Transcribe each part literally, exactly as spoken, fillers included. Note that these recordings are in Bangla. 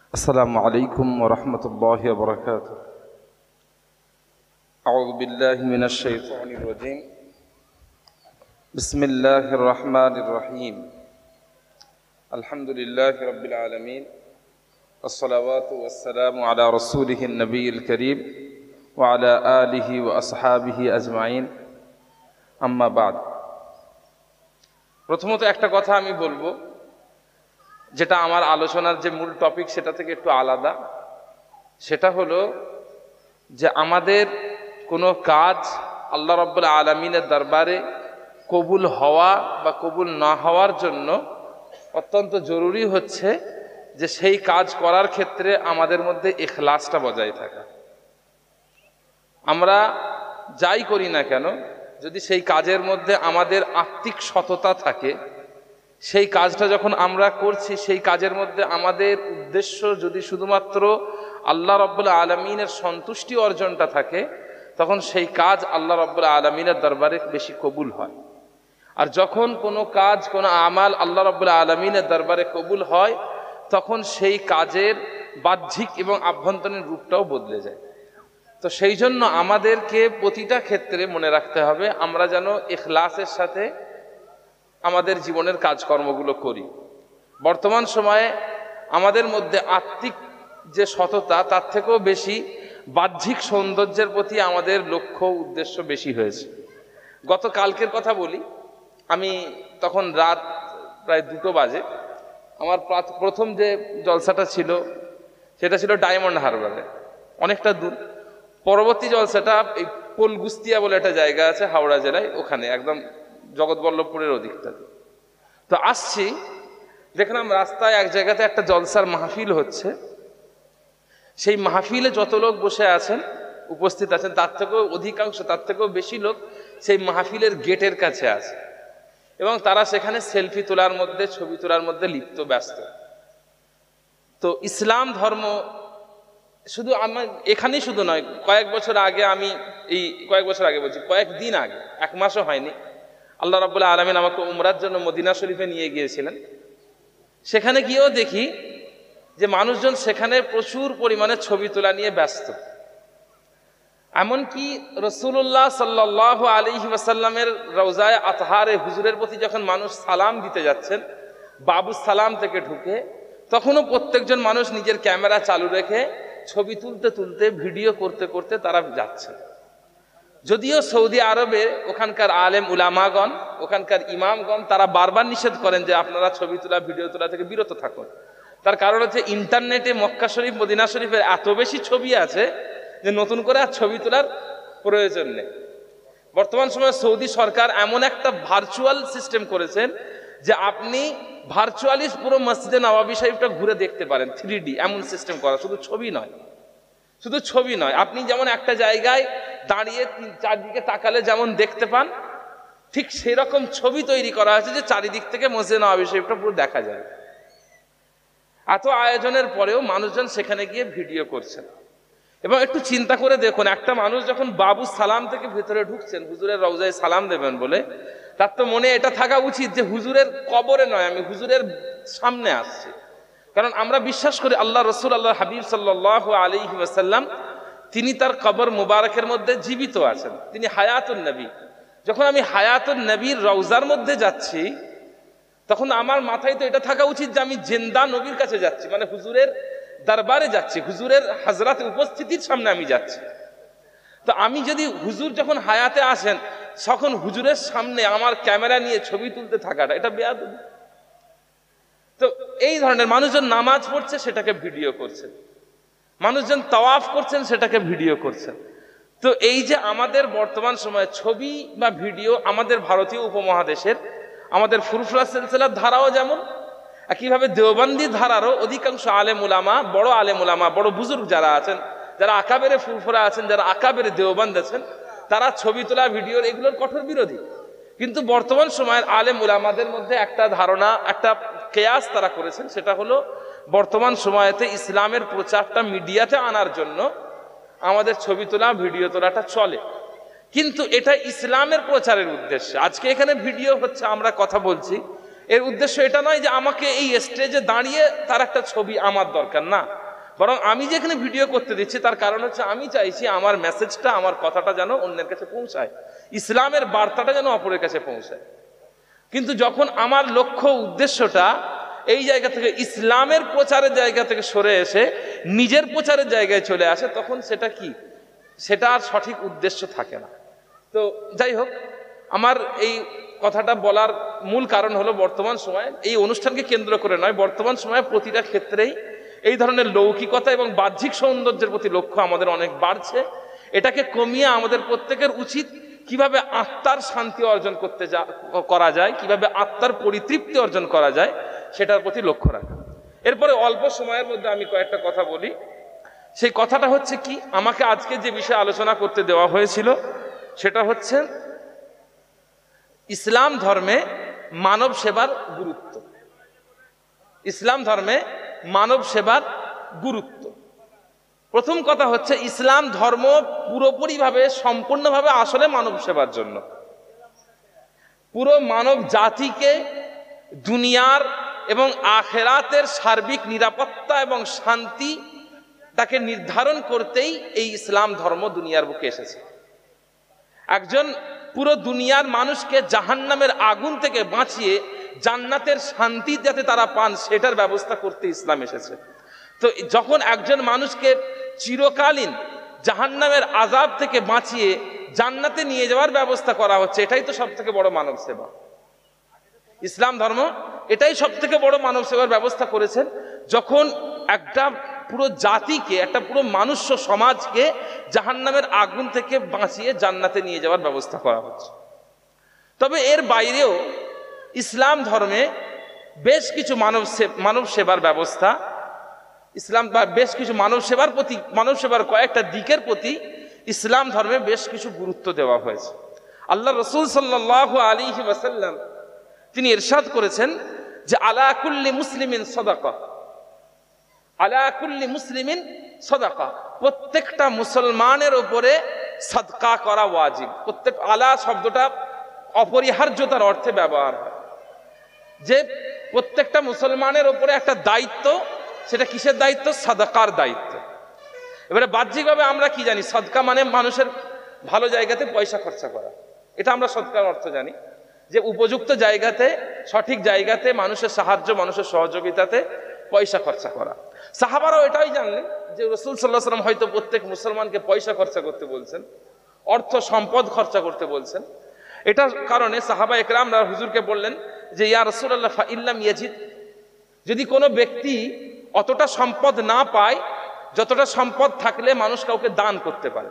السلام عليكم ورحمة الله وبركاته. أعوذ بالله من الشيطان الرجيم. بسم الله الرحمن الرحيم. الحمد لله رب العالمين، والصلوات والسلام على رسوله النبي الكريم وعلى آله وأصحابه أجمعين. أما بعد, প্রথমত একটা কথা আমি বলবো যেটা আমার আলোচনার যে মূল টপিক সেটা থেকে একটু আলাদা। সেটা হলো যে আমাদের কোনো কাজ আল্লাহ রাব্বুল আলামিনের দরবারে কবুল হওয়া বা কবুল না হওয়ার জন্য অত্যন্ত জরুরি হচ্ছে যে সেই কাজ করার ক্ষেত্রে আমাদের মধ্যে ইখলাসটা বজায় থাকা। আমরা যাই করি না কেন, যদি সেই কাজের মধ্যে আমাদের আত্মিক সততা থাকে, সেই কাজটা যখন আমরা করছি সেই কাজের মধ্যে আমাদের উদ্দেশ্য যদি শুধুমাত্র আল্লাহ রাব্বুল আলামিনের সন্তুষ্টি অর্জনটা থাকে, তখন সেই কাজ আল্লাহ রাব্বুল আলামিনের দরবারে বেশি কবুল হয়। আর যখন কোনো কাজ, কোনো আমাল আল্লাহ রাব্বুল আলামিনের দরবারে কবুল হয়, তখন সেই কাজের বাহ্যিক এবং আভ্যন্তরীণ রূপটাও বদলে যায়। তো সেই জন্য আমাদেরকে প্রতিটা ক্ষেত্রে মনে রাখতে হবে আমরা যেন ইখলাসের সাথে আমাদের জীবনের কাজকর্মগুলো করি। বর্তমান সময়ে আমাদের মধ্যে আত্মিক যে সততা তার থেকেও বেশি বাহ্যিক সৌন্দর্যের প্রতি আমাদের লক্ষ্য উদ্দেশ্য বেশি হয়েছে। গত কালকের কথা বলি, আমি তখন রাত প্রায় দুটো বাজে, আমার প্রথম যে জলসাটা ছিল সেটা ছিল ডায়মন্ড হারবারে, অনেকটা দূর। পরবর্তী জলসাটা এই পোলগুস্তিয়া বলে একটা জায়গা আছে হাওড়া জেলায়, ওখানে একদম জগৎবল্লভপুরের ওদিকটাতে। তো আসছি, দেখলাম রাস্তায় এক জায়গাতে একটা জলসার মাহফিল হচ্ছে। সেই মাহফিলে যত লোক বসে আছেন, উপস্থিত আছেন, তার থেকেও অধিকাংশ, তার থেকেও বেশি লোক সেই মাহফিলের গেটের কাছে আছে এবং তারা সেখানে সেলফি তোলার মধ্যে, ছবি তোলার মধ্যে লিপ্ত, ব্যস্ত। তো ইসলাম ধর্ম শুধু আমার এখানেই শুধু নয়, কয়েক বছর আগে আমি এই কয়েক বছর আগে বলছি কয়েকদিন আগে, এক মাসও হয়নি, আল্লাহ রাব্বুল আলামিন আমাকে উমরার জন্য মদিনা শরীফে নিয়ে গিয়েছিলেন। সেখানে গিয়েও দেখি যে মানুষজন সেখানে প্রচুর পরিমাণে ছবি তোলা নিয়ে ব্যস্ত। এমনকি রাসূলুল্লাহ সাল্লাল্লাহু আলাইহি ওয়াসাল্লামের রওজায়ে আতহারে হুজুরের প্রতি যখন মানুষ সালাম দিতে যাচ্ছেন, বাবু সালাম থেকে ঢুকে, তখনও প্রত্যেকজন মানুষ নিজের ক্যামেরা চালু রেখে ছবি তুলতে তুলতে, ভিডিও করতে করতে তারা যাচ্ছে। যদিও সৌদি আরবে ওখানকার আলেম উলামাগণ, ওখানকার ইমামগণ তারা বারবার নিষেধ করেন যে আপনারা ছবি তোলা, ভিডিও তোলা থেকে বিরত থাকুন। তার কারণ হচ্ছে ইন্টারনেটে মক্কা শরীফ, মদিনা শরীফের এত বেশি ছবি আছে যে নতুন করে আর ছবি তোলার প্রয়োজন নেই। বর্তমান সময়ে সৌদি সরকার এমন একটা ভার্চুয়াল সিস্টেম করেছেন যে আপনি ভার্চুয়ালি পুরো মসজিদে নববী শরীফটা ঘুরে দেখতে পারেন, থ্রি ডি এমন সিস্টেম করা। শুধু ছবি নয়, শুধু ছবি নয়, আপনি যেমন একটা জায়গায় দাঁড়িয়ে চারদিকে তাকালে যেমন দেখতে পান, ঠিক সেরকম ছবি তৈরি করা হয়েছে যে চারিদিক থেকে মসজিদে নববী শরীফটা পুরো দেখা যায়। এত আয়োজনের পরেও মানুষজন সেখানে গিয়ে ভিডিও করছেন। এবং একটু চিন্তা করে দেখুন, একটা মানুষ যখন বাবু সালাম থেকে ভিতরে ঢুকছেন হুজুরের রওজায় সালাম দেবেন বলে, তার তো মনে এটা থাকা উচিত যে হুজুরের কবরে নয়, আমি হুজুরের সামনে আসছি। কারণ আমরা বিশ্বাস করি আল্লাহ রসুল, আল্লাহ হাবিব সাল্লাল্লাহু আলাইহি ওয়াসাল্লাম, তিনি তার কবর মুবারকের মধ্যে জীবিত আছেন, তিনি হায়াতুন নবী। যখন আমি হায়াতুন নবীর রওজার মধ্যে যাচ্ছি, তখন আমার মাথায় তো এটা থাকা উচিত যে আমি জিন্দা নবীর কাছে যাচ্ছি, মানে হুজুরের দরবারে যাচ্ছি, হুজুরের হাজরাতে উপস্থিতির সামনে আমি যাচ্ছি। তো আমি যদি হুজুর যখন হায়াতে আসেন, তখন হুজুরের সামনে আমার ক্যামেরা নিয়ে ছবি তুলতে থাকাটা এটা বেয়াদবি। তো এই ধরনের মানুষজন নামাজ পড়ছে, সেটাকে ভিডিও করছেন, মানুষজন তাওয়াফ করছেন, সেটাকে ভিডিও করছেন। তো এই যে আমাদের বর্তমান সময়ে ছবি বা ভিডিও, আমাদের ভারতীয় উপমহাদেশের আমাদের ফুরফুরা সিলসিলার ধারাও যেমন, একইভাবে দেওবন্দি ধারারও অধিকাংশ আলেম উলামা, বড় আলেম উলামা, বড় বুজুর্গ যারা আছেন, যারা আকাবেরে ফুরফুরা আছেন, যারা আকাবেরে দেওবন্দ আছেন, তারা ছবি তোলা, ভিডিওর এগুলোর কঠোর বিরোধী। কিন্তু বর্তমান সময়ের আলেম উলামাদের মধ্যে একটা ধারণা, একটা কেয়াস তারা করেছেন, সেটা হলো বর্তমান সময়েতে ইসলামের প্রচারটা মিডিয়াতে আনার জন্য আমাদের ছবি তোলা, ভিডিও তোলাটা চলে, কিন্তু এটা ইসলামের প্রচারের উদ্দেশ্যে। আজকে এখানে ভিডিও হচ্ছে, আমরা কথা বলছি, এর উদ্দেশ্য এটা নয় যে আমাকে এই স্টেজে দাঁড়িয়ে তার একটা ছবি আমার দরকার না, বরং আমি যেখানে ভিডিও করতে দিচ্ছি তার কারণ হচ্ছে আমি চাইছি আমার মেসেজটা, আমার কথাটা যেন অন্যের কাছে পৌঁছায়, ইসলামের বার্তাটা যেন অপরের কাছে পৌঁছায়। কিন্তু যখন আমার লক্ষ্য উদ্দেশ্যটা এই জায়গা থেকে ইসলামের প্রচারের জায়গা থেকে সরে এসে নিজের প্রচারের জায়গায় চলে আসে, তখন সেটা কি, সেটা আর সঠিক উদ্দেশ্য থাকে না। তো যাই হোক, আমার এই কথাটা বলার মূল কারণ হলো বর্তমান সময়ে এই অনুষ্ঠানকে কেন্দ্র করে নয়, বর্তমান সময়ে প্রতিটা ক্ষেত্রেই এই ধরনের লৌকিকতা এবং বাহ্যিক সৌন্দর্যের প্রতি লক্ষ্য আমাদের অনেক বাড়ছে। এটাকে কমিয়ে আমাদের প্রত্যেকের উচিত কিভাবে আত্মার শান্তি অর্জন করতে যা করা যায়, কিভাবে আত্মার পরিতৃপ্তি অর্জন করা যায় সেটার প্রতি লক্ষ্য রাখা। এরপরে অল্প সময়ের মধ্যে আমি কয়েকটা কথা বলি। সেই কথাটা হচ্ছে কি, আমাকে আজকে যে বিষয়ে আলোচনা করতে দেওয়া হয়েছিল সেটা হচ্ছে ইসলাম ধর্মে মানব সেবার গুরুত্ব। ইসলাম ধর্মে মানব সেবার গুরুত্ব। প্রথম কথা হচ্ছে ইসলাম ধর্ম পুরোপুরিভাবে সম্পূর্ণভাবে আসলে মানব সেবার জন্য, পুরো মানব জাতিকে দুনিয়ার এবং আখেরাতের সার্বিক নিরাপত্তা এবং শান্তি তাকে নির্ধারণ করতেই এই ইসলাম ধর্ম দুনিয়ার বুকে এসেছে। একজন পুরো দুনিয়ার মানুষকে জাহান্নামের আগুন থেকে বাঁচিয়ে জান্নাতের শান্তি যাতে তারা পান সেটার ব্যবস্থা করতে ইসলাম এসেছে। তো যখন একজন মানুষকে চিরকালীন জাহান্নামের আযাব থেকে বাঁচিয়ে জান্নাতে নিয়ে যাওয়ার ব্যবস্থা করা হচ্ছে, এটাই তো সব থেকে বড় মানব সেবা। ইসলাম ধর্ম এটাই সব থেকে বড় মানব সেবার ব্যবস্থা করেছেন, যখন একটা পুরো জাতিকে, একটা পুরো মানুষ সমাজকে জাহান্নামের আগুন থেকে বাঁচিয়ে জান্নাতে নিয়ে যাওয়ার ব্যবস্থা করা হচ্ছে। তবে এর বাইরেও ইসলাম ধর্মে বেশ কিছু মানব মানব সেবার ব্যবস্থা, ইসলাম বা বেশ কিছু মানব সেবার প্রতি, মানব সেবার কয়েকটা দিকের প্রতি ইসলাম ধর্মে বেশ কিছু গুরুত্ব দেওয়া হয়েছে। আল্লাহ রসুল সাল্লাল্লাহু আলাইহি ওয়াসাল্লাম তিনি ইরশাদ করেছেন যে আলা কুল্লি মুসলিমিন সাদাকা, আলা কুল্লি মুসলিমিন সাদাকা, প্রত্যেকটা মুসলমানের উপরে সাদকা করা ওয়াজিব। প্রত্যেক, আলা শব্দটা অপরিহার্যতার অর্থে ব্যবহার হয়, যে প্রত্যেকটা মুসলমানের উপরে একটা দায়িত্ব। সেটা কিসের দায়িত্ব? সাদাকার দায়িত্ব। এবারে বাহ্যিকভাবে আমরা কি জানি? সাদকা মানে মানুষের ভালো জায়গাতে পয়সা খরচা করা, এটা আমরা সাদকার অর্থ জানি, যে উপযুক্ত জায়গাতে, সঠিক জায়গাতে মানুষের সাহায্য, মানুষের সহযোগিতাতে পয়সা খরচা করা। সাহাবারাও এটাই জানলেন যে রাসূল সাল্লাল্লাহু আলাইহি ওয়াসাল্লাম হয়তো প্রত্যেক মুসলমানকে পয়সা খরচা করতে বলছেন, অর্থ সম্পদ খরচা করতে বলছেন। এটার কারণে সাহাবা একরামরা হুজুরকে বললেন যে ইয়া রাসূলুল্লাহ ফা ইল্লাম ইয়াজিদ, যদি কোনো ব্যক্তি অতটা সম্পদ না পায় যতটা সম্পদ থাকলে মানুষ কাউকে দান করতে পারে।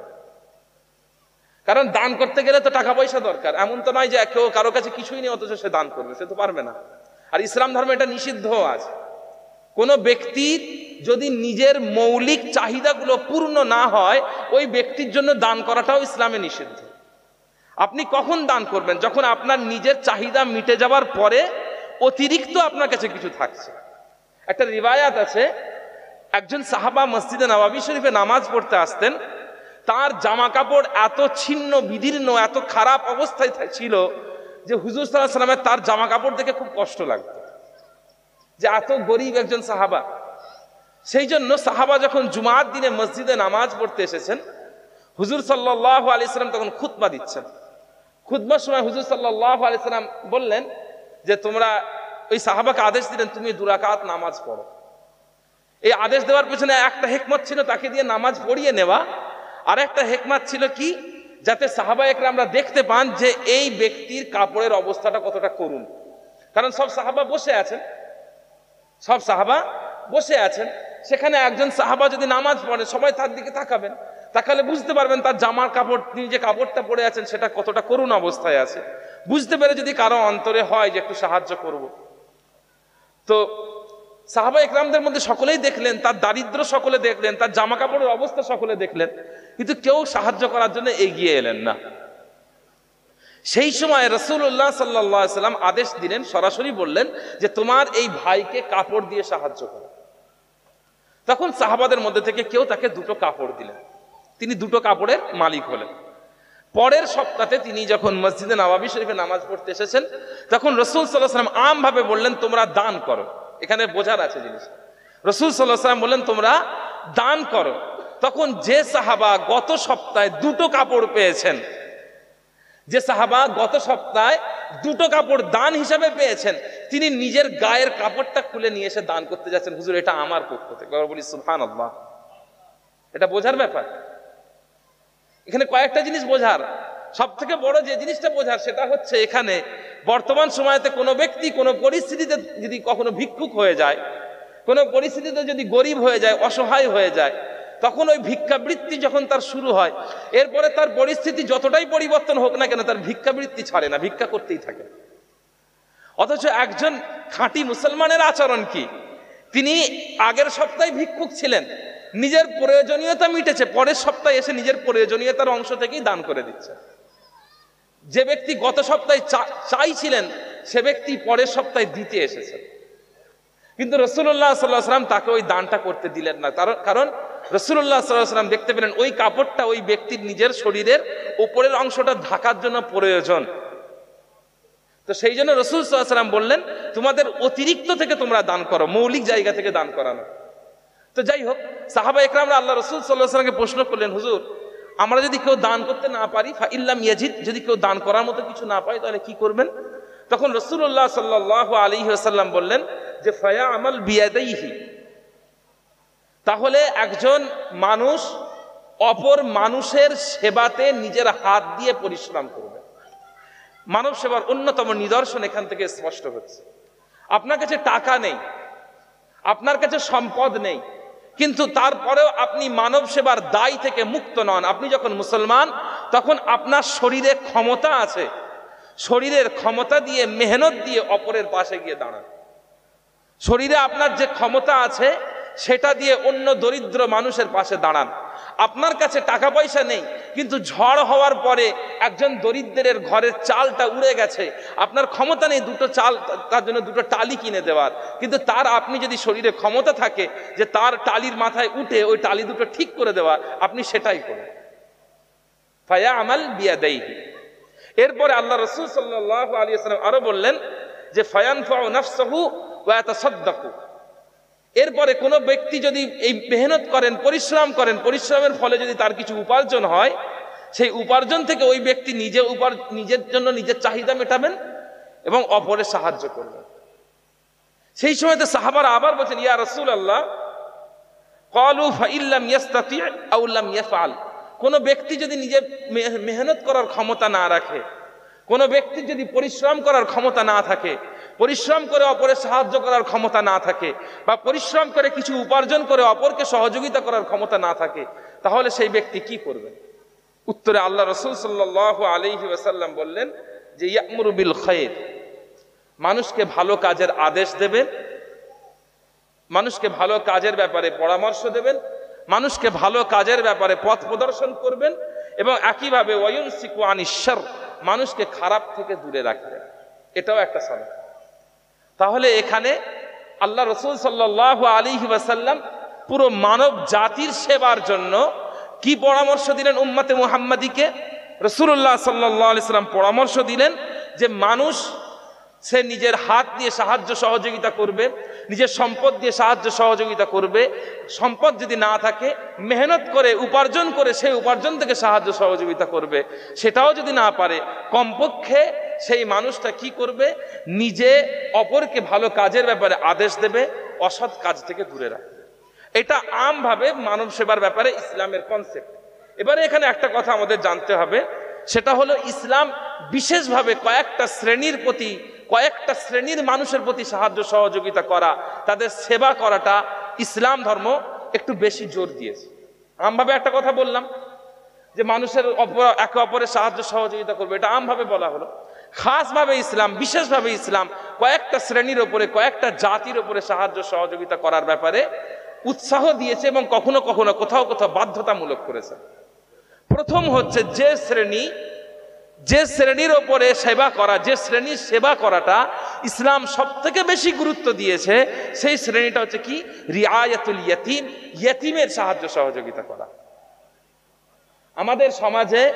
কারণ দান করতে গেলে তো টাকা পয়সা দরকার, এমন তো নয় যে কেউ কারো কাছে কিছুই নেই অথচ সে দান করবে, সে তো পারবে না। আর ইসলাম ধর্মে এটা নিষিদ্ধ আছে। কোনো ব্যক্তির যদি নিজের মৌলিক চাহিদাগুলো পূর্ণ না হয়, ওই ব্যক্তির জন্য দান করাটাও ইসলামে নিষিদ্ধ। আপনি কখন দান করবেন? যখন আপনার নিজের চাহিদা মিটে যাওয়ার পরে অতিরিক্ত আপনার কাছে কিছু থাকছে। একটা রিওয়ায়াত আছে, একজন সাহাবা মসজিদে নববী শরীফে নামাজ পড়তে আসতেন, তার জামা কাপড় এত ছিন্ন বিদীর্ণ, এত খারাপ অবস্থায় ছিল যে হুজুর সাল্লাল্লাহু আলাইহি ওয়াসাল্লামের তার জামা কাপড় দেখে খুব কষ্ট লাগতো, যে এত গরিব একজন সাহাবা। সেই জন্য সাহাবা যখন জুমার দিনে মসজিদে নামাজ পড়তে এসেছেন, হুজুর সাল্লাল্লাহু আলাইহি ওয়াসাল্লাম তখন খুতবা দিচ্ছেন। খুতবার সময় হুজুর সাল্লাল্লাহু আলাইহি ওয়াসাল্লাম বললেন যে তোমরা, ওই সাহাবাকে আদেশ দিলেন তুমি দুই রাকাত নামাজ পড়ো। এই আদেশ দেওয়ার পেছনে একটা হিকমত ছিল তাকে দিয়ে নামাজ পড়িয়ে নেওয়া, আর একটা হিকমত ছিল কি, যাতে সাহাবা একরামরা দেখতে পান যে এই ব্যক্তির কাপড়ের অবস্থাটা কতটা করুণ। কারণ সব সাহাবা বসে আছেন, সব সাহাবা বসে আছেন, সেখানে একজন সাহাবা যদি নামাজ পড়ে সবাই তার দিকে তাকাবেন, তাকালে বুঝতে পারবেন তার জামার কাপড়, তিনি যে কাপড়টা পরে আছেন সেটা কতটা করুণ অবস্থায় আছে। বুঝতে পেরে যদি কারো অন্তরে হয় যে একটু সাহায্য করব। তো সাহাবা ইকরামদের মধ্যে সকলেই দেখলেন, তার দারিদ্র সকলে দেখলেন, তার জামা কাপড়ের অবস্থা সকলে দেখলেন, কিন্তু কেউ সাহায্য করার জন্য এগিয়ে এলেন না। সেই সময় রাসূলুল্লাহ সাল্লাল্লাহু আলাইহি ওয়াসাল্লাম আদেশ দিলেন, সরাসরি বললেন যে তোমার এই ভাইকে কাপড় দিয়ে সাহায্য করো। তখন সাহাবাদের মধ্যে থেকে কেউ তাকে দুটো কাপড় দিলেন, তিনি দুটো কাপড়ের মালিক হলেন। পরের সপ্তাহে তিনি যখন মসজিদে নববী শরীফে নামাজ পড়তে এসেছেন, তখন রাসূল সাল্লাল্লাহু আলাইহি ওয়াসাল্লাম আমভাবে বললেন, তোমরা দান করো। এখানে বোঝার আছে জিনিস। রাসূল সাল্লাল্লাহু আলাইহি ওয়াসাল্লাম বললেন, তোমরা দান করো। তখন যে সাহাবা গত সপ্তাহে দুটো কাপড় পেয়েছেন, যে সাহাবা গত সপ্তাহে দুটো কাপড় দান হিসাবে পেয়েছেন, তিনি নিজের গায়ের কাপড়টা খুলে নিয়ে এসে দান করতে যাচ্ছেন, হুজুর এটা আমার পক্ষ থেকে। বলি সুবহানাল্লাহ। এটা বোঝার ব্যাপার। এখানে কয়েকটা জিনিস বোঝার, সব থেকে বড় যে জিনিসটা বোঝার সেটা হচ্ছে, এখানে বর্তমান সময়তে কোনো ব্যক্তি কোনো পরিস্থিতিতে যদি কখনো ভিক্ষুক হয়ে যায়, কোনো পরিস্থিতিতে যদি গরিব হয়ে যায়, অসহায় হয়ে যায়, তখন ওই ভিক্ষাবৃত্তি যখন তার শুরু হয়, এরপরে তার পরিস্থিতি যতটাই পরিবর্তন হোক না কেন, তার ভিক্ষাবৃত্তি ছাড়ে না, ভিক্ষা করতেই থাকে। অথচ একজন খাঁটি মুসলমানের আচরণ কি? তিনি আগের সপ্তাহে ভিক্ষুক ছিলেন, নিজের প্রয়োজনীয়তা মিটেছে, পরের সপ্তাহে এসে নিজের প্রয়োজনীয়তার অংশ থেকেই দান করে দিচ্ছে। যে ব্যক্তি গত সপ্তাহে চাইছিলেন, সে ব্যক্তি পরের সপ্তাহে দিতে এসেছে। কিন্তু রাসূলুল্লাহ সাল্লাল্লাহু আলাইহি ওয়াসাল্লাম তাকে ওই দানটা করতে দিলেন না। কারণ রাসূলুল্লাহ সাল্লাল্লাহু আলাইহি ওয়াসাল্লাম দেখতে পেলেন ওই কাপড়টা ওই ব্যক্তির নিজের শরীরের উপরের অংশটা ঢাকার জন্য প্রয়োজন। তো সেই জন্য রাসূল সাল্লাল্লাহু আলাইহি ওয়াসাল্লাম বললেন, তোমাদের অতিরিক্ত থেকে তোমরা দান করো, মৌলিক জায়গা থেকে দান করানো। তো যাই হোক, সাহাবা একরামরা আল্লাহ রাসূল সাল্লাল্লাহু আলাইহি ওয়াসাল্লামকে প্রশ্ন করলেন, হুজুর আমরা যদি কেউ দান করতে না পারি, ফা ইল্লাম ইয়াজিদ, যদি কেউ দান করার মতো কিছু না পাই, তাহলে কি করবেন? তখন রাসূলুল্লাহ সাল্লাল্লাহু আলাইহি ওয়াসাল্লাম বললেন যে ফায়া আমাল বিয়াদাইহি, তাহলে একজন মানুষ অপর মানুষের সেবাতে নিজের হাত দিয়ে পরিশ্রম করবে। মানব সেবার অন্যতম নিদর্শন এখান থেকে স্পষ্ট হচ্ছে। আপনার কাছে টাকা নেই, আপনার কাছে সম্পদ নেই, কিন্তু তারপরেও আপনি মানব সেবার দায় থেকে মুক্ত নন। আপনি যখন মুসলমান, তখন আপনার শরীরে ক্ষমতা আছে, শরীরের ক্ষমতা দিয়ে মেহনত দিয়ে অপরের পাশে গিয়ে দাঁড়ান। শরীরে আপনার যে ক্ষমতা আছে সেটা দিয়ে অন্য দরিদ্র মানুষের পাশে দাঁড়ান। আপনার কাছে টাকা পয়সা নেই, কিন্তু ঝড় হওয়ার পরে একজন দরিদ্রের ঘরের চালটা উড়ে গেছে, আপনার ক্ষমতা নেই দুটো চাল, তার জন্য দুটো টালি কিনে দেওয়ার, কিন্তু তার আপনি যদি শরীরে ক্ষমতা থাকে যে তার টালির মাথায় উঠে ওই টালি দুটো ঠিক করে দেওয়ার, আপনি সেটাই করেন। ফায়া আমাল বিয়াদাইহি। এরপরে আল্লাহ রাসূল সাল্লাল্লাহু আলাইহি ওয়াসাল্লাম আরো বললেন যে ফায়ানফাউ নাফসাহু ওয়া ইয়াতাসাদ্দাকু। এরপরে কোনো ব্যক্তি যদি এই মেহনত করেন, পরিশ্রম করেন, পরিশ্রমের ফলে যদি তার কিছু উপার্জন হয়, সেই উপার্জন থেকে ওই ব্যক্তি নিজে উপার নিজের জন্য নিজের চাহিদা মেটাবেন এবং অপরের সাহায্য করবেন। সেই সময় তো সাহাবারা আবার বলছেন, ইয়া রাসূলুল্লাহ, ক্বালু ফাইল্লাম ইয়াস্তাতি আও লাম ইয়াফআল। কোনো ব্যক্তি যদি নিজে মেহনত করার ক্ষমতা না রাখে, কোনো ব্যক্তি যদি পরিশ্রম করার ক্ষমতা না থাকে, পরিশ্রম করে অপরের সাহায্য করার ক্ষমতা না থাকে, বা পরিশ্রম করে কিছু উপার্জন করে অপরকে সহযোগিতা করার ক্ষমতা না থাকে, তাহলে সেই ব্যক্তি কি করবে? উত্তরে আল্লাহ রাসূল সাল্লাল্লাহু আলাইহি ওয়াসাল্লাম বললেন যে ইয়ামুরু বিল খায়র, মানুষকে ভালো কাজের আদেশ দেবেন, মানুষকে ভালো কাজের ব্যাপারে পরামর্শ দেবেন, মানুষকে ভালো কাজের ব্যাপারে পথ প্রদর্শন করবেন, এবং একইভাবে ওয়ায়ুনসিকু আনিশ শার, মানুষকে খারাপ থেকে দূরে রাখবেন। এটাও একটা সালাত। তাহলে এখানে আল্লাহ রাসূল সাল্লাল্লাহু আলাইহি ওয়াসাল্লাম পুরো মানব জাতির সেবার জন্য কি পরামর্শ দিলেন উম্মতে মুহাম্মাদিকে? রাসূলুল্লাহ সাল্লাল্লাহু আলাইহি ওয়াসাল্লাম পরামর্শ দিলেন যে মানুষ সে নিজের হাত দিয়ে সাহায্য সহযোগিতা করবে, নিজের সম্পদ দিয়ে সাহায্য সহযোগিতা করবে। সম্পদ যদি না থাকে, মেহনত করে উপার্জন করে সেই উপার্জন থেকে সাহায্য সহযোগিতা করবে। সেটাও যদি না পারে, কমপক্ষে সেই মানুষটা কি করবে? নিজে অপরকে ভালো কাজের ব্যাপারে আদেশ দেবে, অসৎ কাজ থেকে দূরে রাখবে। এটা আমভাবে মানব সেবার ব্যাপারে ইসলামের কনসেপ্ট। এবারে এখানে একটা কথা আমাদের জানতে হবে, সেটা হলো ইসলাম বিশেষভাবে কয়েকটা শ্রেণীর প্রতি, কয়েকটা শ্রেণীর মানুষের প্রতি সাহায্য সহযোগিতা করা, তাদের সেবা করাটা ইসলাম ধর্ম একটু বেশি জোর দিয়েছে। আমভাবে একটা কথা বললাম যে মানুষের একে অপরের সাহায্য সহযোগিতা করবে, এটা আমভাবে বলা হলো। খাসভাবে ইসলাম, বিশেষভাবে ইসলাম কয়েকটা শ্রেণীর ওপরে, কয়েকটা জাতির ওপরে সাহায্য সহযোগিতা করার ব্যাপারে উৎসাহ দিয়েছে এবং কখনো কখনো কোথাও কোথাও বাধ্যতামূলক করেছে। প্রথম হচ্ছে যে শ্রেণী, যে শ্রেণীর ওপরে সেবা করা, যে শ্রেণীর সেবা করাটা ইসলাম সব থেকে বেশি গুরুত্ব দিয়েছে, সেই শ্রেণীটা হচ্ছে কি? রিআয়াতুল ইয়াতীম, ইয়াতীমের সাহায্য সহযোগিতা করা। আমাদের সমাজে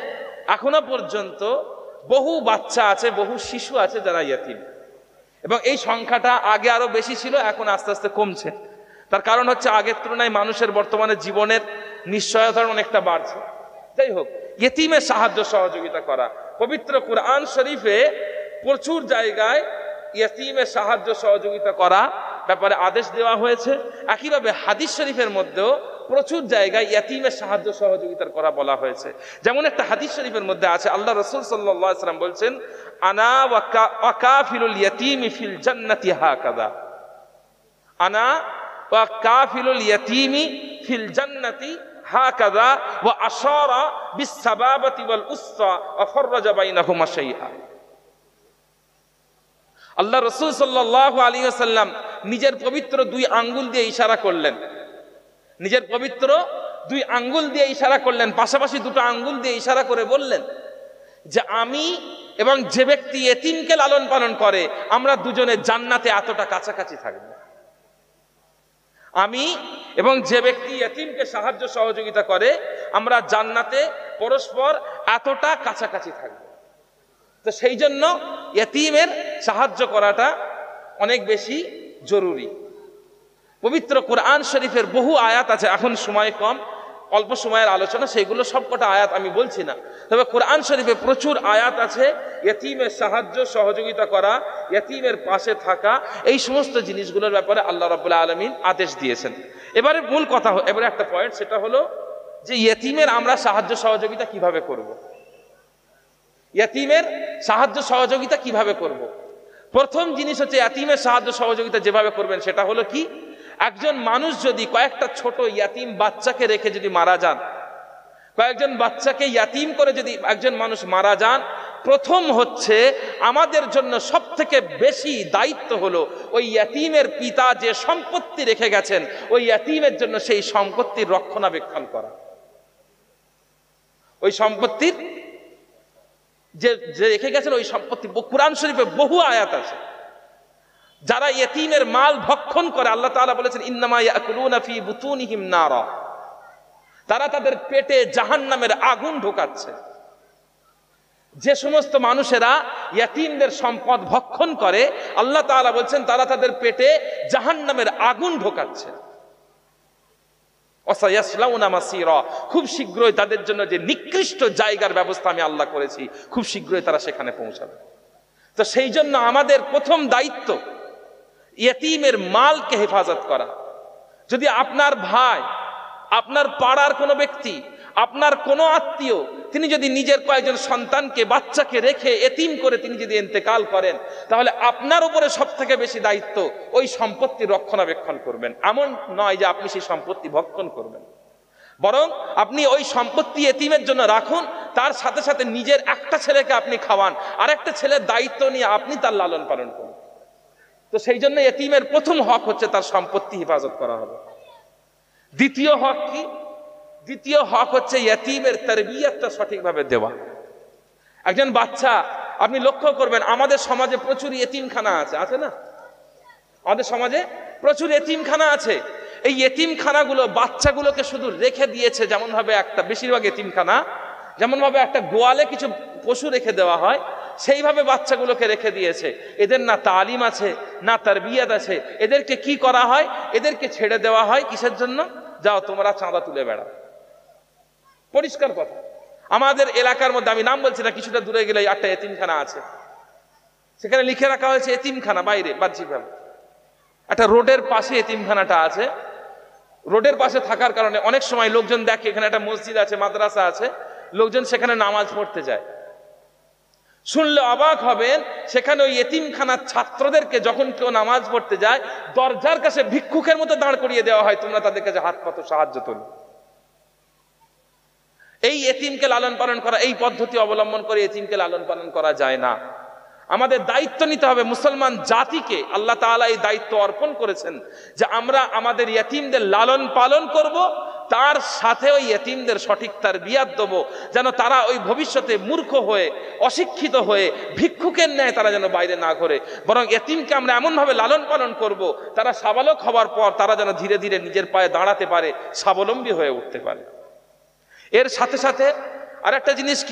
এখনো পর্যন্ত বহু বাচ্চা আছে, বহু শিশু আছে যারা ইয়েতিম, এবং এই সংখ্যাটা আগে আরো বেশি ছিল, এখন আস্তে আস্তে কমছে। তার কারণ হচ্ছে আগের তুলনায় মানুষের বর্তমানে জীবনের নিশ্চয়তা অনেকটা বাড়ছে। যাই হোক, ইয়েতিমের সাহায্য সহযোগিতা করা, পবিত্র কুরআন শরীফে প্রচুর জায়গায় ইয়েতিমের সাহায্য সহযোগিতা করা ব্যাপারে আদেশ দেওয়া হয়েছে। একইভাবে হাদিস শরীফের মধ্যেও প্রচুর জায়গায় ইয়েতিমের সাহায্য সহযোগিতার করা বলা হয়েছে। যেমন একটা হাদিস শরীফের মধ্যে আছে, আল্লাহ রাসূল সাল্লাল্লাহু আলাইহি ওয়াসাল্লাম বলছেন, আনা ওয়া কাফিলুল ইয়াতীমি ফিল জান্নাতি হাকাযা, আনা ওয়া কাফিলুল ইয়াতীমি ফিল জান্নাতি হাকাযা ওয়া আশারা বিস সাবাবাতি ওয়াল উসরা ওয়া ফাররাজা বাইনাহুমা শাইআ। আল্লাহ রাসূল সাল্লাল্লাহু আলাইহি ওয়াসাল্লাম নিজের পবিত্র দুই আঙ্গুল দিয়ে ইশারা করলেন, নিজের পবিত্র দুই আঙ্গুল দিয়ে ইশারা করলেন, পাশাপাশি দুটো আঙ্গুল দিয়ে ইশারা করে বললেন যে আমি এবং যে ব্যক্তি ইয়েতিমকে লালন পালন করে আমরা দুজনে জান্নাতে এতটা কাছাকাছি থাকব। আমি এবং যে ব্যক্তি ইয়েতিমকে সাহায্য সহযোগিতা করে আমরা জান্নাতে পরস্পর এতটা কাছাকাছি থাকব। তো সেই জন্য ইয়েতিমের সাহায্য করাটা অনেক বেশি জরুরি। পবিত্র কোরআন শরীফের বহু আয়াত আছে, এখন সময় কম, অল্প সময়ের আলোচনা, সেগুলো সবকটা আয়াত আমি বলছি না, তবে কোরআন শরীফে প্রচুর আয়াত আছে ইয়েতিমের সাহায্য সহযোগিতা করা, ইয়েতিমের পাশে থাকা, এই সমস্ত জিনিসগুলোর ব্যাপারে আল্লাহ রাব্বুল আলামিন আদেশ দিয়েছেন। এবারে মূল কথা, এবারে একটা পয়েন্ট, সেটা হলো যে ইয়েতিমের আমরা সাহায্য সহযোগিতা কিভাবে করব। ইয়েতিমের সাহায্য সহযোগিতা কিভাবে করব? প্রথম জিনিস হচ্ছে ইয়েতিমের সাহায্য সহযোগিতা যেভাবে করবেন সেটা হলো কি, একজন মানুষ যদি কয়েকটা ছোট ইয়াতিম বাচ্চাকে রেখে যদি মারা যান, কয়েকজন বাচ্চাকে ইয়াতিম করে যদি একজন মানুষ মারা যান, প্রথম হচ্ছে আমাদের জন্য সব থেকে বেশি দায়িত্ব হলো ওই ইয়াতিমের পিতা যে সম্পত্তি রেখে গেছেন ওই ইয়াতিমের জন্য সেই সম্পত্তির রক্ষণাবেক্ষণ করা। ওই সম্পত্তির যে যে রেখে গেছেন ওই সম্পত্তি, কুরআন শরীফে বহু আয়াত আছে, যারা ইয়েতিমের মাল ভক্ষণ করে আল্লাহ তাআলা বলেছেন ইন্নামা ইয়াকুলুনা ফি বুতুনিহিম নারা, তারা তাদের পেটে জাহান্নামের আগুন ঢোকাচ্ছে। যে সমস্ত মানুষেরা ইয়েতিমদের সম্পদ ভক্ষণ করে আল্লাহ তাআলা বলছেন তারা তাদের পেটে জাহান্নামের আগুন ঢোকাচ্ছে। ওয়াসায়াসলাউনা মাসীরা, খুব শীঘ্রই তাদের জন্য যে নিকৃষ্ট জায়গার ব্যবস্থা আমি আল্লাহ করেছি, খুব শীঘ্রই তারা সেখানে পৌঁছাবে। তো সেই জন্য আমাদের প্রথম দায়িত্ব ইয়েতিমের মালকে হেফাজত করা। যদি আপনার ভাই, আপনার পাড়ার কোনো ব্যক্তি, আপনার কোনো আত্মীয়, তিনি যদি নিজের কয়েকজন সন্তানকে, বাচ্চাকে রেখে এতিম করে তিনি যদি ইন্তেকাল করেন, তাহলে আপনার উপরে সব থেকে বেশি দায়িত্ব ওই সম্পত্তি রক্ষণাবেক্ষণ করবেন। এমন নয় যে আপনি সেই সম্পত্তি ভক্ষণ করবেন, বরং আপনি ওই সম্পত্তি এতিমের জন্য রাখুন, তার সাথে সাথে নিজের একটা ছেলেকে আপনি খাওয়ান, আর একটা ছেলের দায়িত্ব নিয়ে আপনি তার লালন পালন করুন। তো সেই জন্য এতিমের প্রথম হক হচ্ছে তার সম্পত্তি হেফাজত করা হবে। দ্বিতীয় হক কি? দ্বিতীয় হক হচ্ছে ইয়েতিমের তারবিয়াতটা সঠিকভাবে দেওয়া। একজন বাচ্চা, আপনি লক্ষ্য করবেন আমাদের সমাজে প্রচুর ইয়েতিমখানা আছে, আছে না? আমাদের সমাজে প্রচুর ইয়েতিমখানা আছে। এই ইয়েতিমখানাগুলো বাচ্চাগুলোকে শুধু রেখে দিয়েছে, যেমন ভাবে একটা, বেশিরভাগ ইয়েতিমখানা যেমন ভাবে একটা গোয়ালে কিছু পশু রেখে দেওয়া হয়, সেইভাবে বাচ্চাগুলোকে রেখে দিয়েছে। এদের না তালিম আছে, না তারবিয়াত আছে। এদেরকে কি করা হয়? এদেরকে ছেড়ে দেওয়া হয় কিসের জন্য? যাও তোমরা চাঁদা তুলে বেড়াও। পরিষ্কার কথা। আমাদের এলাকার মধ্যে, আমি নাম বলছি না, কিছুটা দূরে গেলে একটা এতিমখানা আছে, সেখানে লিখে রাখা হয়েছে এতিমখানা, বাইরে বাহ্যিকভাবে একটা রোডের পাশে এতিমখানাটা আছে। রোডের পাশে থাকার কারণে অনেক সময় লোকজন দেখে এখানে একটা মসজিদ আছে, মাদ্রাসা আছে, লোকজন সেখানে নামাজ পড়তে যায়। শুনলে অবাক হবেন, সেখানে ওই এতিমখানার ছাত্রদেরকে যখন কেউ নামাজ পড়তে যায় দরজার কাছে ভিক্ষুকের মতো দাঁড় করিয়ে দেওয়া হয়, তোমরা তাদের কাছে হাত পাতো, সাহায্য তোলো। এই এতিমকে লালন পালন করা, এই পদ্ধতি অবলম্বন করে এতিমকে লালন পালন করা যায় না। আমাদের দায়িত্ব নিতে হবে, মুসলমান জাতিকে আল্লাহ তাআলা এই দায়িত্ব অর্পণ করেছেন যে আমরা আমাদের ইয়েতিমদের লালন পালন করব, তার সাথে ওই ইয়েতিমদের সঠিক তারবিয়াত দেব, যেন তারা ওই ভবিষ্যতে মূর্খ হয়ে, অশিক্ষিত হয়ে, ভিক্ষুকের ন্যায় তারা যেন বাইরে না ঘোরে, বরং ইয়েতিমকে আমরা এমনভাবে লালন পালন করব তারা সাবালক হওয়ার পর তারা যেন ধীরে ধীরে নিজের পায়ে দাঁড়াতে পারে, স্বাবলম্বী হয়ে উঠতে পারে। এর সাথে সাথে আর একটা জিনিস কি,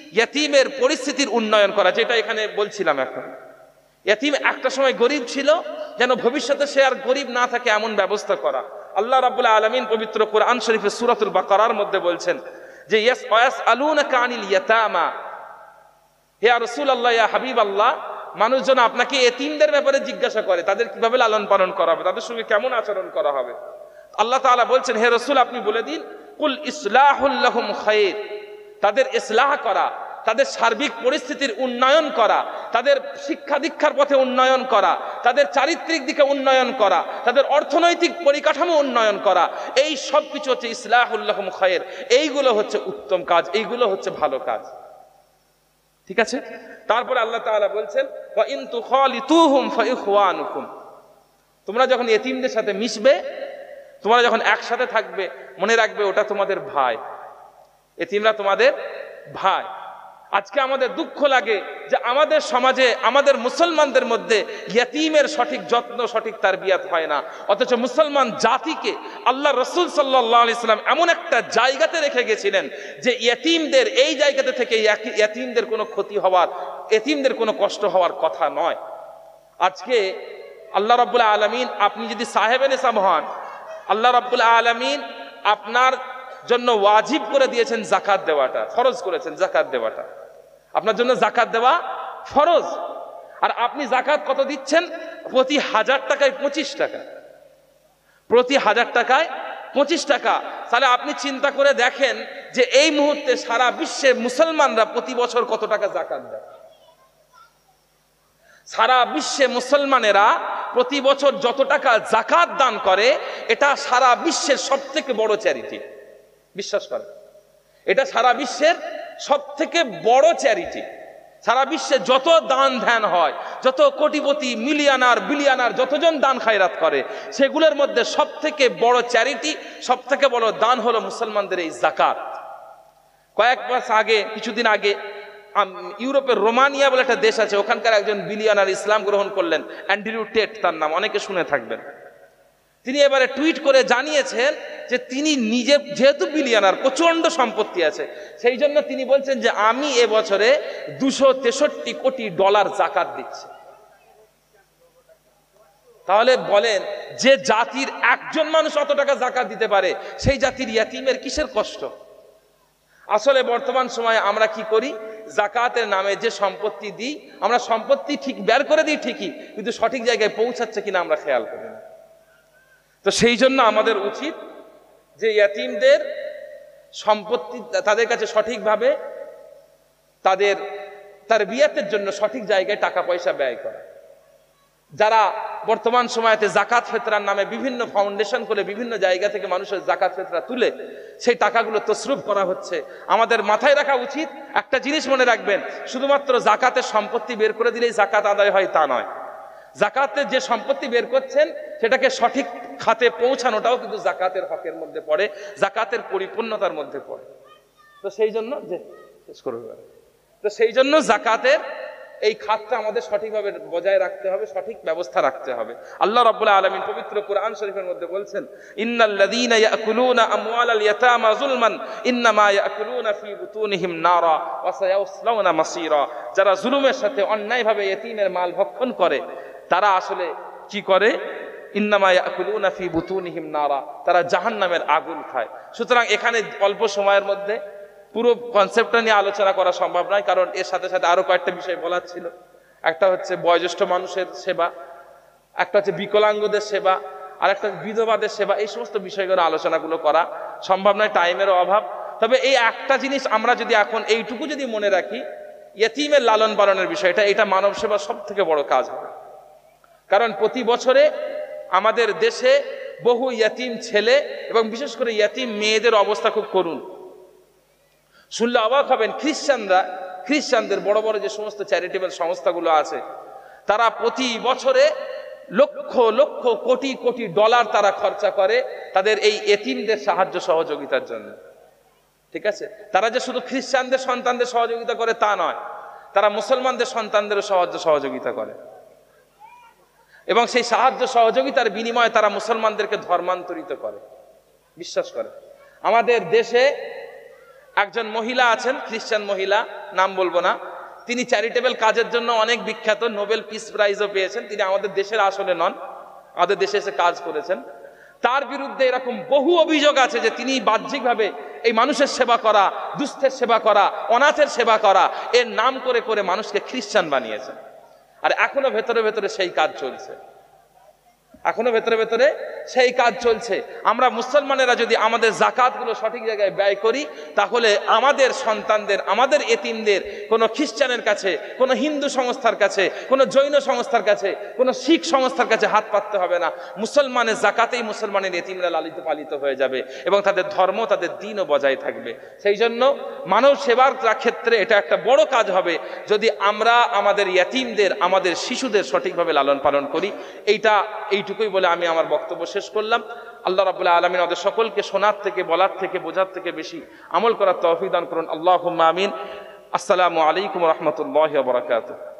ইয়েতিমের পরিস্থিতির উন্নয়ন করা, যেটা এখানে বলছিলাম। এখন ইয়েতিম একটা সময় গরিব ছিল, যেন ভবিষ্যতে সে আর গরিব না থাকে এমন ব্যবস্থা করা। আল্লাহ রাব্বুল আলামিন পবিত্র কোরআন শরীফে সূরাতুল বাকারার মধ্যে বলছেন যে ইয়াস ওয়াসআলুনাকা আনিল ইয়াতামা, হে রাসূলুল্লাহ, ইয়া হাবিবাল্লাহ, মানুষজন আপনাকে এতিমদের ব্যাপারে জিজ্ঞাসা করে, তাদের কিভাবে লালন পালন করা হবে, তাদের সঙ্গে কেমন আচরণ করা হবে। আল্লাহ তাআলা বলছেন, হে রাসূল, আপনি বলে দিন, কুল ইসলাহুল লাহুম খায়র, তাদের ইসলাহ করা, তাদের সার্বিক পরিস্থিতির উন্নয়ন করা, তাদের শিক্ষা দীক্ষার পথে উন্নয়ন করা, তাদের চারিত্রিক দিকে উন্নয়ন করা, তাদের অর্থনৈতিক পরিকাঠামো উন্নয়ন করা, এই সব কিছু হচ্ছে ইসলাহুল লাহুম খায়র। এইগুলো হচ্ছে উত্তম কাজ, এইগুলো হচ্ছে ভালো কাজ। ঠিক আছে। তারপরে আল্লাহ তাআলা বলছেন, ওয়া ইন তুখালিতুহুম ফাইখওয়ানুকুম, তোমরা যখন ইতিমদের সাথে মিশবে, তোমরা যখন একসাথে থাকবে, মনে রাখবে ওটা তোমাদের ভাই, ইতিমরা তোমাদের ভাই। আজকে আমাদের দুঃখ লাগে যে আমাদের সমাজে, আমাদের মুসলমানদের মধ্যে ইতিমের সঠিক যত্ন, সঠিক তারবিয়াত হয় না, অথচ মুসলমান জাতিকে আল্লাহ রাসূল সাল্লাল্লাহু আলাইহি সাল্লাম এমন একটা জায়গাতে রেখে গেছিলেন যে ইতিমদের এই জায়গাতে থেকে ইতিমদের কোনো ক্ষতি হওয়ার, ইতিমদের কোনো কষ্ট হওয়ার কথা নয়। আজকে আল্লাহ রাব্বুল আলামিন, আপনি যদি সাহেবে নিসাব হন, আল্লাহ রাব্বুল আলামিন আপনার জন্য ওয়াজিব করে দিয়েছেন যাকাত দেওয়াটা, ফরজ করেছেন যাকাত দেওয়াটা, আপনার জন্য যাকাত দেওয়া ফরজ। আর আপনি যাকাত কত দিচ্ছেন? প্রতি হাজার টাকায় পঁচিশ টাকা, প্রতি হাজার টাকায় পঁচিশ টাকা। তাহলে আপনি চিন্তা করে দেখেন যে এই মুহূর্তে সারা বিশ্বে মুসলমানরা প্রতি বছর কত টাকা যাকাত দেয়। সারা বিশ্বে মুসলমানেরা প্রতি বছর যত টাকা যাকাত দান করে, এটা সারা বিশ্বের সব থেকে বড় চ্যারিটি। বিশ্বাস করেন, এটা সারা বিশ্বের সব থেকে বড় চ্যারিটি। সারা বিশ্বে যত দান ধ্যান হয়, যত কোটিপতি, মিলিয়নার, বিলিয়নার যতজন দান খায়রাত করে, সেগুলোর মধ্যে সব থেকে বড় চ্যারিটি, সব থেকে বড় দান হলো মুসলমানদের এই যাকাত। কয়েক মাস আগে, কিছুদিন আগে, ইউরোপের রোমানিয়া বলে একটা দেশ আছে, ওখানকার একজন বিলিয়নার ইসলাম গ্রহণ করলেন, অ্যান্ড্রিউ টেট তার নাম, অনেকে শুনে থাকবেন। তিনি এবারে টুইট করে জানিয়েছেন যে তিনি নিজে যেহেতু বিলিয়নার, প্রচন্ড সম্পত্তি আছে, সেই জন্য তিনি বলছেন যে আমি এবছরে দুশো তেষট্টি কোটি ডলার যাকাত দিচ্ছি। তাহলে বলেন, যে জাতির একজন মানুষ অত টাকা যাকাত দিতে পারে, সেই জাতির ইয়াতিমের কিসের কষ্ট? আসলে বর্তমান সময়ে আমরা কি করি, যাকাতের নামে যে সম্পত্তি দিই, আমরা সম্পত্তি ঠিক বের করে দিই ঠিকই, কিন্তু সঠিক জায়গায় পৌঁছাচ্ছে কিনা আমরা খেয়াল করি না। তো সেই জন্য আমাদের উচিত যে ইয়াতিমদের সম্পত্তি, তাদের কাছে সঠিকভাবে তাদের তারবিয়াতের জন্য সঠিক জায়গায় টাকা পয়সা ব্যয় করা। যারা বর্তমান সময়তে যাকাত ফিতরার নামে বিভিন্ন ফাউন্ডেশন করে বিভিন্ন জায়গা থেকে মানুষের যাকাত ফিতরা তুলে সেই টাকাগুলো তসরুফ করা হচ্ছে, আমাদের মাথায় রাখা উচিত, একটা জিনিস মনে রাখবেন, শুধুমাত্র যাকাতের সম্পত্তি বের করে দিলেই যাকাত আদায় হয় তা নয়। যাকাতের যে সম্পত্তি বের করছেন সেটাকে সঠিক খাতে পৌঁছানোটাও কিন্তু যাকাতের হকের মধ্যে পড়ে, যাকাতের পরিপূর্ণতার মধ্যে পড়ে। তো সেই জন্য যে শেষ করবে তো সেই জন্য যাকাতের এই খাতটা আমাদের সঠিকভাবে বজায় রাখতে হবে, সঠিক ব্যবস্থা রাখতে হবে। আল্লাহ রাব্বুল আলামিন পবিত্র কোরআন শরীফের মধ্যে বলছেন, ইন্নাল্লাযীনা ইয়াকুলুনা আমওয়ালাল ইয়াতামা যুলমান ইন্নামা ইয়াকুলুনা ফী বুতুনিহিম নারা ওয়া সায়াসলাউনা মাসীরা। যারা জুলুমের সাথে অন্যায়ভাবে ইতিমের মাল ভক্ষণ করে, তারা আসলে কি করে? ইন্নামা ইয়াকুলুনা ফী বুতুনিহিম নারা, তারা জাহান্নামের আগুন খায়। সুতরাং এখানে অল্প সময়ের মধ্যে পুরো কনসেপ্টটা নিয়ে আলোচনা করা সম্ভব নয়, কারণ এর সাথে সাথে আরো কয়েকটা বিষয় বলার ছিল। একটা হচ্ছে বয়োজ্যেষ্ঠ মানুষের সেবা, একটা হচ্ছে বিকলাঙ্গদের সেবা, আর একটা বিধবাদের সেবা। এই সমস্ত বিষয়গুলো আলোচনাগুলো করা সম্ভব নয়, টাইমেরও অভাব। তবে এই একটা জিনিস আমরা যদি এখন এইটুকু যদি মনে রাখি, ইতিমের লালন পালনের বিষয়টা, এটা মানব সেবার সব থেকে বড় কাজ হবে। কারণ প্রতি বছরে আমাদের দেশে বহু ইতিম ছেলে এবং বিশেষ করে ইতিম মেয়েদের অবস্থা খুব করুণ। শুনলে অবাক হবেন, খ্রিস্টানরা, খ্রিস্টানদের বড় বড় যে সমস্ত চ্যারিটেবল সংস্থাগুলো আছে, তারা প্রতি বছরে লক্ষ লক্ষ কোটি কোটি ডলার তারা খরচা করে তাদের এই এতিমদের সাহায্য সহযোগিতার জন্য। ঠিক আছে, তারা যে শুধু খ্রিস্টানদের সন্তানদের সহযোগিতা করে তা নয়, তারা মুসলমানদের সন্তানদেরও সাহায্য সহযোগিতা করে, এবং সেই সাহায্য সহযোগিতার বিনিময়ে তারা মুসলমানদেরকে ধর্মান্তরিত করে। বিশ্বাস করে, আমাদের দেশে একজন মহিলা আছেন, খ্রিস্টান মহিলা, নাম বলবো না, তিনি চ্যারিটেবল কাজের জন্য অনেক বিখ্যাত, নোবেল পিস প্রাইজও পেয়েছেন। তিনি আমাদের দেশের আসলে নন, আমাদের দেশে এসে কাজ করেছেন। তার বিরুদ্ধে এরকম বহু অভিযোগ আছে যে তিনি বাহ্যিকভাবে এই মানুষের সেবা করা, দুস্থের সেবা করা, অনাথের সেবা করা, এর নাম করে করে মানুষকে খ্রিস্টান বানিয়েছেন। আর এখনো ভেতরে ভেতরে সেই কাজ চলছে, এখনো ভেতরে ভেতরে সেই কাজ চলছে। আমরা মুসলমানেরা যদি আমাদের জাকাতগুলো সঠিক জায়গায় ব্যয় করি, তাহলে আমাদের সন্তানদের, আমাদের এতিমদের কোনো খ্রিস্টানের কাছে, কোনো হিন্দু সংস্থার কাছে, কোনো জৈন সংস্থার কাছে, কোনো শিখ সংস্থার কাছে হাত পাততে হবে না। মুসলমানের জাকাতেই মুসলমানের এতিমরা লালিত পালিত হয়ে যাবে এবং তাদের ধর্ম, তাদের দিনও বজায় থাকবে। সেই জন্য মানব সেবার ক্ষেত্রে এটা একটা বড় কাজ হবে যদি আমরা আমাদের এতিমদের, আমাদের শিশুদের সঠিকভাবে লালন পালন করি। এইটা এইটুকুই বলে আমি আমার বক্তব্য শেষ করলাম। আল্লাহ রাব্বুল আলামিন আমাদের সকলকে শোনার থেকে, বলার থেকে, বোঝার থেকে বেশি আমল করার তৌফিক দান করুন। আল্লাহুম্মা আমিন। আসসালামু আলাইকুম ওয়া রাহমাতুল্লাহি ওয়া বারাকাতুহু।